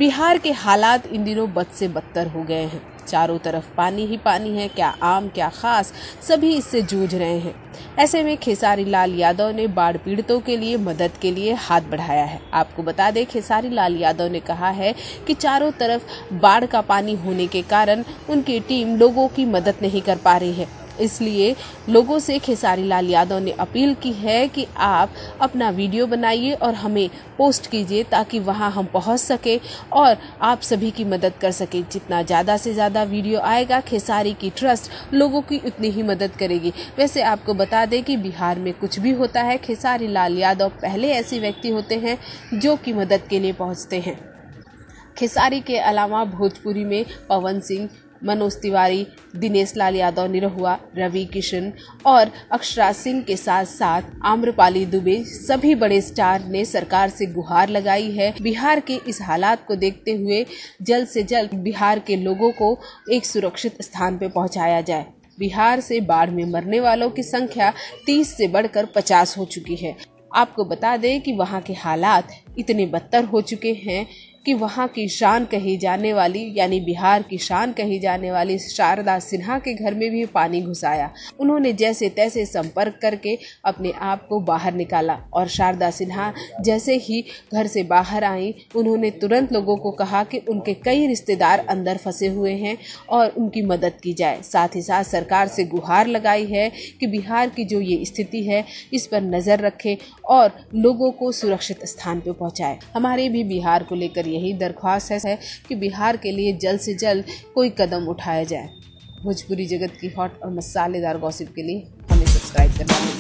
बिहार के हालात इन दिनों बद से बदतर हो गए हैं। चारों तरफ पानी ही पानी है, क्या आम क्या खास, सभी इससे जूझ रहे हैं। ऐसे में खेसारी लाल यादव ने बाढ़ पीड़ितों के लिए मदद के लिए हाथ बढ़ाया है। आपको बता दें, खेसारी लाल यादव ने कहा है कि चारों तरफ बाढ़ का पानी होने के कारण उनकी टीम लोगों की मदद नहीं कर पा रही है। इसलिए लोगों से खेसारी लाल यादव ने अपील की है कि आप अपना वीडियो बनाइए और हमें पोस्ट कीजिए ताकि वहां हम पहुंच सके और आप सभी की मदद कर सके। जितना ज़्यादा से ज़्यादा वीडियो आएगा, खेसारी की ट्रस्ट लोगों की उतनी ही मदद करेगी। वैसे आपको बता दें कि बिहार में कुछ भी होता है, खेसारी लाल यादव पहले ऐसे व्यक्ति होते हैं जो कि मदद के लिए पहुँचते हैं। खेसारी के अलावा भोजपुरी में पवन सिंह, मनोज तिवारी, दिनेश लाल यादव निरहुआ, रवि किशन और अक्षरा सिंह के साथ साथ आम्रपाली दुबे सभी बड़े स्टार ने सरकार से गुहार लगाई है। बिहार के इस हालात को देखते हुए जल्द से जल्द बिहार के लोगों को एक सुरक्षित स्थान पर पहुंचाया जाए। बिहार से बाढ़ में मरने वालों की संख्या 30 से बढ़कर 50 हो चुकी है। आपको बता दें कि वहाँ के हालात इतने बदतर हो चुके हैं कि वहाँ की शान कही जाने वाली, यानी बिहार की शान कही जाने वाली शारदा सिन्हा के घर में भी पानी घुस आया। उन्होंने जैसे तैसे संपर्क करके अपने आप को बाहर निकाला और शारदा सिन्हा जैसे ही घर से बाहर आई, उन्होंने तुरंत लोगों को कहा कि उनके कई रिश्तेदार अंदर फंसे हुए हैं और उनकी मदद की जाए। साथ ही साथ सरकार से गुहार लगाई है कि बिहार की जो ये स्थिति है इस पर नज़र रखे और लोगों को सुरक्षित स्थान पर पहुँचाए। हमारे भी बिहार को लेकर यही दरख्वास्त है कि बिहार के लिए जल्द से जल्द कोई कदम उठाया जाए। भोजपुरी जगत की हॉट और मसालेदार गॉसिप के लिए हमें सब्सक्राइब करना